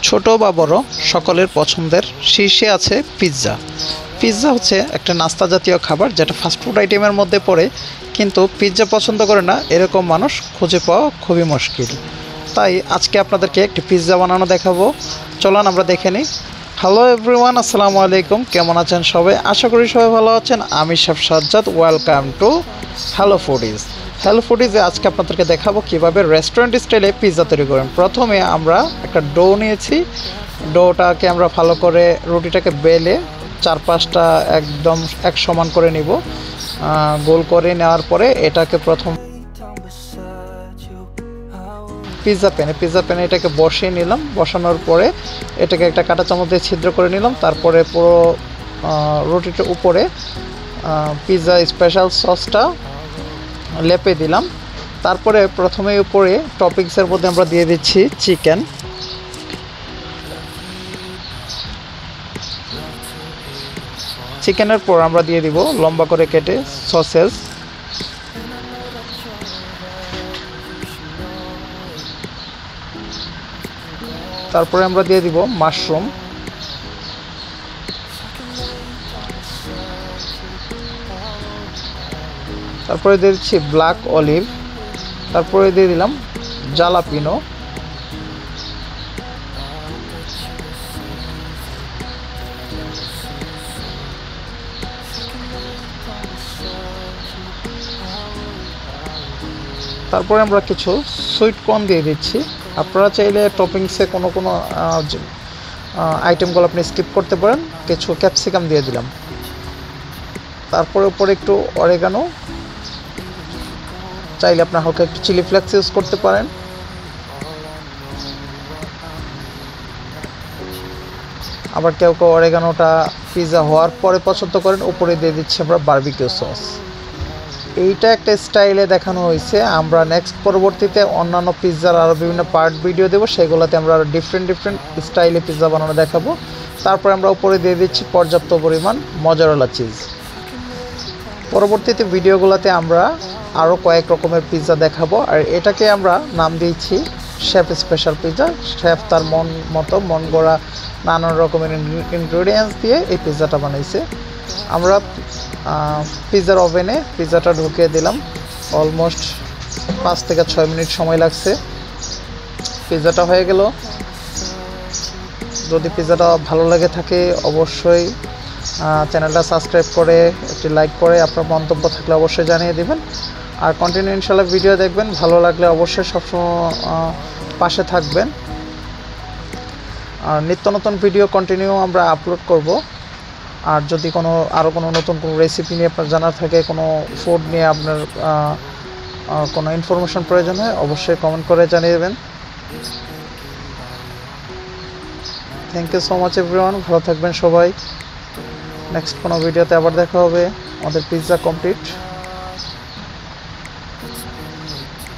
ছোট বা বড় সকলের পছন্দের শীর্ষে আছে পিৎজা। পিৎজা হচ্ছে একটা নাস্তা জাতীয় খাবার যেটা ফাস্টফুড আইটেমের মধ্যে পড়ে, কিন্তু পিৎজা পছন্দ করে না এরকম মানুষ খুঁজে পাওয়া খুবই মুশকিল। তাই আজকে আপনাদেরকে একটি পিৎজা বানানো দেখাবো, চলুন আমরা দেখে নিই। হ্যালো এভরিওয়ান, আসসালামু আলাইকুম। কেমন আছেন সবাই? আশা করি সবাই ভালো আছেন। আমি chef Sajjad, welcome to hello foodies. হ্যালো ফুডিজে আজকে আপনাদেরকে দেখাবো কীভাবে রেস্টুরেন্ট স্টাইলে পিৎজা তৈরি করেন। প্রথমে আমরা একটা ডো নিয়েছি, ডোটাকে আমরা ভালো করে রুটিটাকে বেলে চারপাশটা একদম এক সমান করে নিব। গোল করে নেওয়ার পরে এটাকে প্রথম পিৎজা প্যানে এটাকে বসিয়ে নিলাম। বসানোর পরে এটাকে একটা কাঁটা চামচ দিয়ে ছিদ্র করে নিলাম। তারপরে পুরো রুটিটার উপরে পিৎজা স্পেশাল সসটা লেপে দিলাম। তারপরে প্রথমে উপরে টপিংসের মধ্যে আমরা দিয়ে দিচ্ছি চিকেন। চিকেনের পর আমরা দিয়ে দিব লম্বা করে কেটে সসেজ। তারপরে আমরা দিয়ে দিব মাশরুম। তারপরে দিয়ে দিচ্ছি ব্ল্যাক অলিভ। তারপরে দিয়ে দিলাম জালাপিনো। তারপরে আমরা কিছু সুইট কর্ন দিয়ে দিচ্ছি। আপনারা চাইলে টপিংসে কোনো আইটেমগুলো আপনি স্কিপ করতে পারেন। কিছু ক্যাপসিকাম দিয়ে দিলাম। তারপরে উপরে একটু অরেগানো, চাইলে আপনার হালকা একটু চিলি ফ্লেক্স ইউজ করতে পারেন। আবার কেউ কেউ অরেগানোটা পিৎজা হওয়ার পরে পছন্দ করেন। উপরে দিয়ে দিচ্ছি আমরা বারবিকিউ সস। এইটা একটা স্টাইলে দেখানো হয়েছে। আমরা নেক্সট পরবর্তীতে অন্যান্য পিৎজার আরও বিভিন্ন পার্ট ভিডিও দেবো, সেগুলোতে আমরা আরও ডিফারেন্ট স্টাইলে পিৎজা বানানো দেখাবো। তারপরে আমরা উপরে দিয়ে দিচ্ছি পর্যাপ্ত পরিমাণ মজারেলা চিজ। পরবর্তীতে ভিডিওগুলোতে আমরা আরও কয়েক রকমের পিৎজা দেখাবো। আর এটাকে আমরা নাম দিয়েছি শেফ স্পেশাল পিৎজা। শেফ তার মন গড়া নানান রকমের ইনগ্রিডিয়েন্টস দিয়ে এই পিৎজাটা বানাইছে। আমরা পিৎজার ওভেনে পিৎজাটা ঢুকিয়ে দিলাম। অলমোস্ট 5 থেকে 6 মিনিট সময় লাগছে। পিৎজাটা হয়ে গেল। যদি পিৎজাটা ভালো লাগে থাকে অবশ্যই চ্যানেলটা সাবস্ক্রাইব করে একটি লাইক করে আপনার মন্তব্য থাকলে অবশ্যই জানিয়ে দেবেন। আর কন্টিনিউ ইনশাল্লাহ ভিডিও দেখবেন। ভালো লাগলে অবশ্যই সবসময় পাশে থাকবেন। আর নিত্য নতুন ভিডিও কন্টিনিউ আমরা আপলোড করব। আর যদি আরও কোনো নতুন কোনো রেসিপি নিয়ে আপনার জানার থাকে, কোনো ফুড নিয়ে আপনার কোনো ইনফরমেশন প্রয়োজন হয়, অবশ্যই কমেন্ট করে জানিয়ে দেবেন। Thank you so much everyone. ভালো থাকবেন সবাই। নেক্সট কোনো ভিডিওতে আবার দেখা হবে। আমাদের পিৎজা কমপ্লিট।